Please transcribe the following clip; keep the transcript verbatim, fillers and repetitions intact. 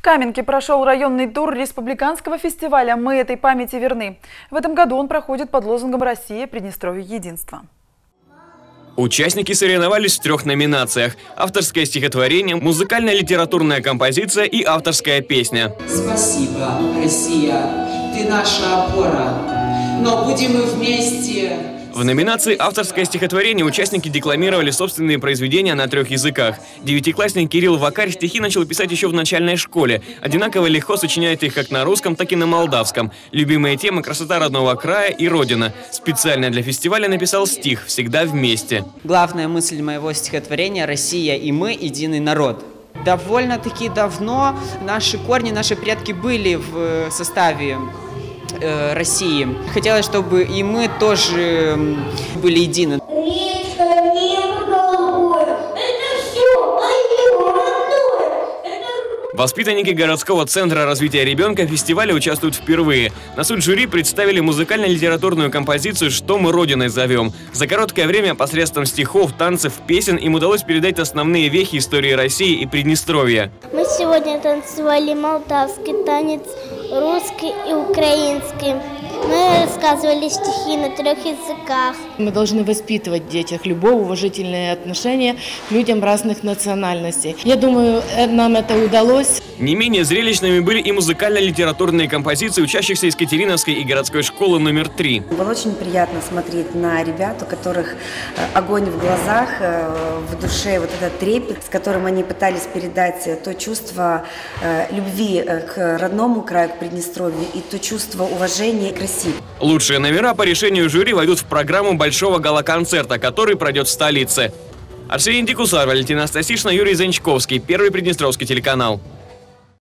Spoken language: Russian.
В Каменке прошел районный тур республиканского фестиваля «Мы этой памяти верны». В этом году он проходит под лозунгом «Россия, Приднестровье, единство». Участники соревновались в трех номинациях – авторское стихотворение, музыкальная литературная композиция и авторская песня. Спасибо, Россия, ты наша опора, но будем мы вместе. В номинации «Авторское стихотворение» участники декламировали собственные произведения на трех языках. Девятиклассник Кирилл Вакарь стихи начал писать еще в начальной школе. Одинаково легко сочиняет их как на русском, так и на молдавском. Любимые темы – красота родного края и родина. Специально для фестиваля написал стих «Всегда вместе». Главная мысль моего стихотворения – «Россия и мы – единый народ». Довольно-таки давно наши корни, наши предки были в составе России. Хотелось, чтобы и мы тоже были едины. Воспитанники городского центра развития ребенка в фестивале участвуют впервые. На суд жюри представили музыкально-литературную композицию «Что мы Родиной зовем». За короткое время посредством стихов, танцев, песен им удалось передать основные вехи истории России и Приднестровья. Мы сегодня танцевали молдавский танец, русский и украинский. Мы рассказывали стихи на трех языках. Мы должны воспитывать в детях любовь, уважительные отношения к людям разных национальностей. Я думаю, нам это удалось. Не менее зрелищными были и музыкально-литературные композиции учащихся из Катериновской и городской школы номер три. Было очень приятно смотреть на ребят, у которых огонь в глазах, в душе, вот этот трепет, с которым они пытались передать то чувство любви к родному краю, к Приднестровью, и то чувство уважения и красоты. Лучшие номера по решению жюри войдут в программу большого гала-концерта, который пройдет в столице. Арсений Дикусар, Валентина Стасишна, Юрий Занчковский. Первый Приднестровский телеканал.